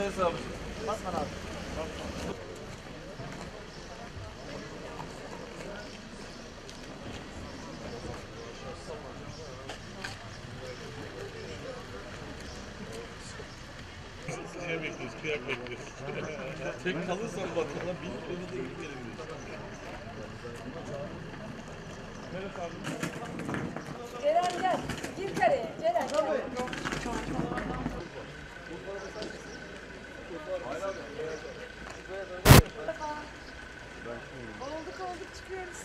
hesabı. Batman abi. Şeye bekliyoruz, kıyak bekliyoruz. Tek kalırsan Batı'na 1000 kiloda da gidip gelebiliriz. Neresi abi? Ceren gel. Gir kareye. Ceren gel. Olduk çıkıyoruz.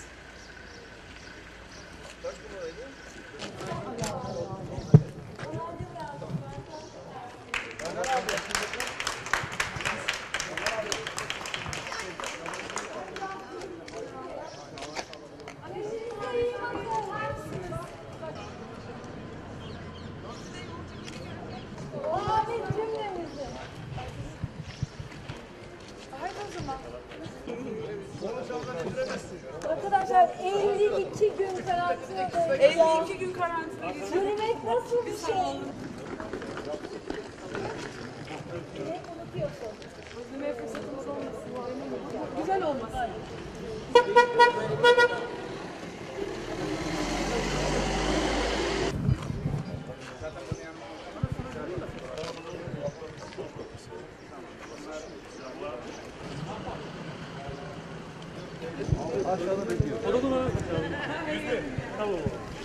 Kaç numaraydı? Abi cümlemizi. Haydi o zaman. Arkadaşlar 52 gün karantinadayız. 52 gün karantina. Yürümek nasıl bir şey? Ne unutuyorsun? Özlemeye fırsatımız olmasın. Güzel olmasın. Aşağıda bekliyor. O da numara. Tamam.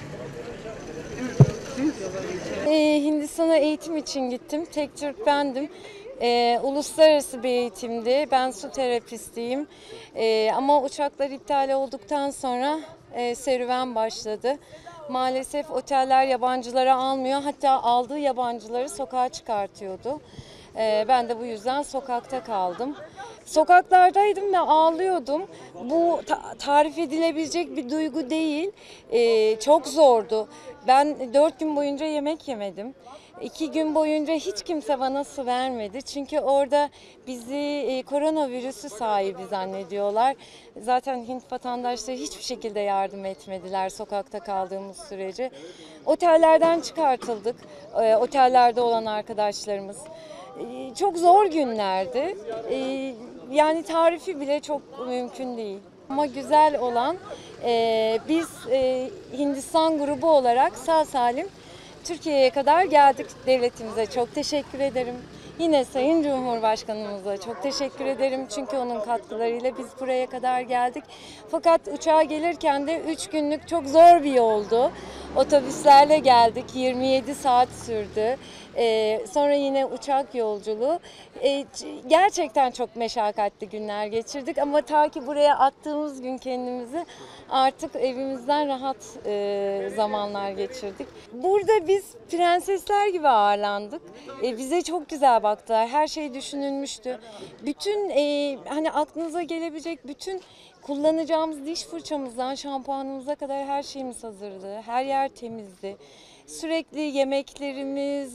Hindistan'a eğitim için gittim. Tek Türk bendim. Uluslararası bir eğitimdi. Ben su terapistiyim. Ama uçaklar iptal olduktan sonra serüven başladı. Maalesef oteller yabancıları almıyor. Hatta aldığı yabancıları sokağa çıkartıyordu. Ben de bu yüzden sokakta kaldım. Sokaklardaydım ve ağlıyordum. Bu tarif edilebilecek bir duygu değil. Çok zordu. Ben 4 gün boyunca yemek yemedim. 2 gün boyunca hiç kimse bana su vermedi. Çünkü orada bizi koronavirüsü sahibi zannediyorlar. Zaten Hint vatandaşları hiçbir şekilde yardım etmediler sokakta kaldığımız sürece. Otellerden çıkartıldık. Otellerde olan arkadaşlarımız. Çok zor günlerdi. Yani tarifi bile çok mümkün değil. Ama güzel olan biz Hindistan grubu olarak sağ salim Türkiye'ye kadar geldik. Devletimize çok teşekkür ederim. Yine Sayın Cumhurbaşkanımıza çok teşekkür ederim. Çünkü onun katkılarıyla biz buraya kadar geldik. Fakat uçağa gelirken de 3 günlük çok zor bir yoldu. Otobüslerle geldik. 27 saat sürdü. Sonra yine uçak yolculuğu. Gerçekten çok meşakkatli günler geçirdik. Ama ta ki buraya attığımız gün kendimizi artık evimizden rahat zamanlar geçirdik. Burada biz prensesler gibi ağırlandık. Bize çok güzel baktılar. Her şey düşünülmüştü. Bütün hani aklınıza gelebilecek bütün kullanacağımız diş fırçamızdan şampuanımıza kadar her şeyimiz hazırdı. Her yer temizdi. Sürekli yemeklerimiz,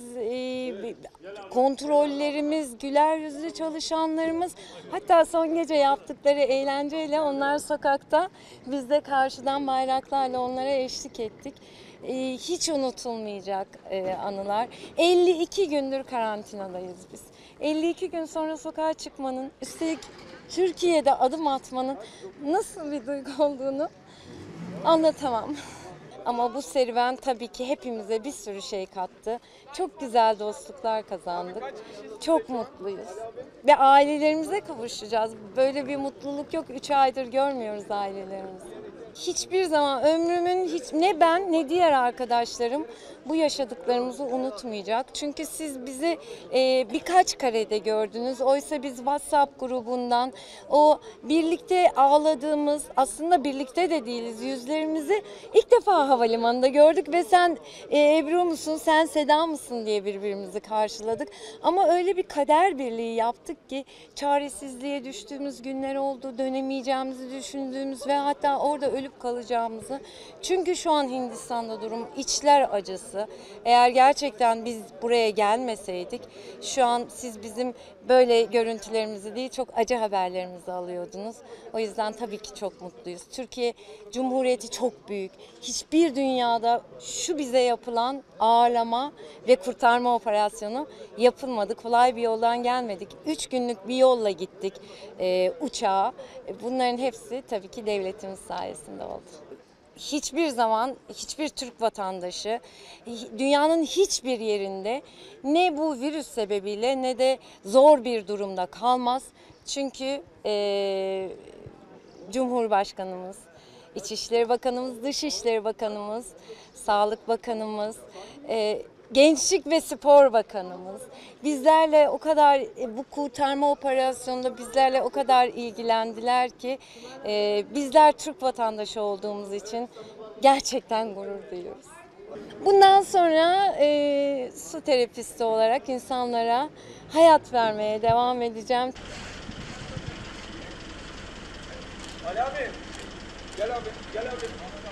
kontrollerimiz, güler yüzlü çalışanlarımız, hatta son gece yaptıkları eğlenceyle onlar sokakta, biz de karşıdan bayraklarla onlara eşlik ettik. Hiç unutulmayacak anılar. 52 gündür karantinadayız biz. 52 gün sonra sokağa çıkmanın, üstelik Türkiye'de adım atmanın nasıl bir duygu olduğunu anlatamam. Ama bu serüven tabii ki hepimize bir sürü şey kattı. Çok güzel dostluklar kazandık. Çok mutluyuz. Ve ailelerimize kavuşacağız. Böyle bir mutluluk yok. 3 aydır görmüyoruz ailelerimizi. Hiçbir zaman ömrümün ne ben ne diğer arkadaşlarım bu yaşadıklarımızı unutmayacak. Çünkü siz bizi birkaç karede gördünüz. Oysa biz WhatsApp grubundan o birlikte ağladığımız, aslında birlikte de değiliz, yüzlerimizi ilk defa havalimanında gördük ve sen Ebru musun, sen Seda mısın diye birbirimizi karşıladık. Ama öyle bir kader birliği yaptık ki çaresizliğe düştüğümüz günler oldu, dönemeyeceğimizi düşündüğümüz ve hatta orada ölüp kalacağımızı. Çünkü şu an Hindistan'da durum içler acısı. Eğer gerçekten biz buraya gelmeseydik şu an siz bizim böyle görüntülerimizi değil çok acı haberlerimizi alıyordunuz. O yüzden tabii ki çok mutluyuz. Türkiye Cumhuriyeti çok büyük. Hiçbir dünyada şu bize yapılan ağırlama ve kurtarma operasyonu yapılmadı. Kolay bir yoldan gelmedik. 3 günlük bir yolla gittik uçağa. Bunların hepsi tabii ki devletimiz sayesinde oldu. Hiçbir zaman hiçbir Türk vatandaşı dünyanın hiçbir yerinde ne bu virüs sebebiyle ne de zor bir durumda kalmaz. Çünkü Cumhurbaşkanımız, İçişleri Bakanımız, Dışişleri Bakanımız, Sağlık Bakanımız, Gençlik ve Spor Bakanımız bizlerle o kadar bu kurtarma operasyonunda bizlerle o kadar ilgilendiler ki bizler Türk vatandaşı olduğumuz için gerçekten gurur duyuyoruz. Bundan sonra su terapisti olarak insanlara hayat vermeye devam edeceğim. Ali abi. Gel abi. Gel abi.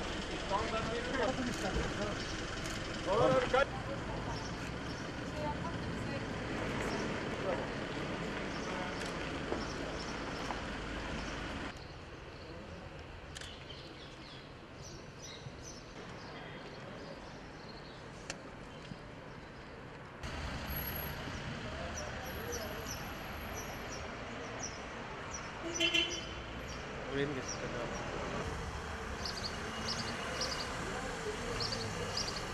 Oraya mı geçtik?